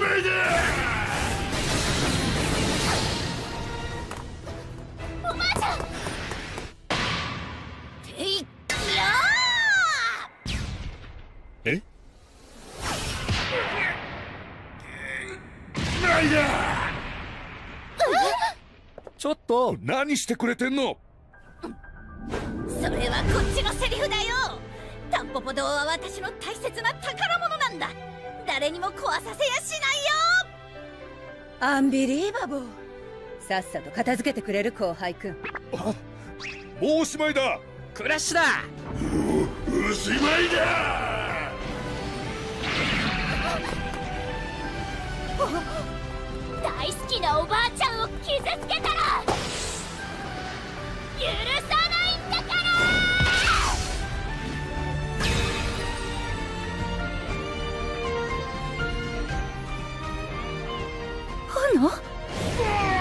まいだ。 おばあちゃん。ていっやー。え？ないだ。ちょっと何してくれてんの？ それはこっちのセリフだよ。タンポポ堂は私の大切な宝物なんだ。誰にも壊させやしないよ。 アンビリーバボー。さっさと片付けてくれる後輩くん。 あ、もうおしまいだ。 クラッシュだ。 おしまいだ。 大好きなおばあちゃんを傷つけたら許さないんだから。花？